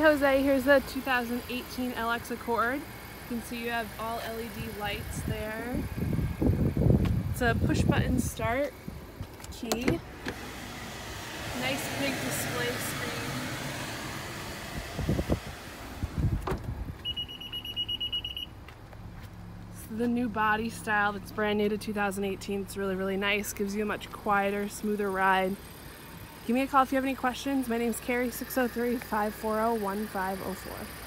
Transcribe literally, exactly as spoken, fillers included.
Jose. Here's the two thousand eighteen L X Accord. You can see you have all L E D lights there. It's a push button start key. Nice big display screen. This is the new body style that's brand new to two thousand eighteen. It's really, really nice. Gives you a much quieter, smoother ride. Give me a call if you have any questions. My name is Carrie, six oh three, five four zero, one five zero four.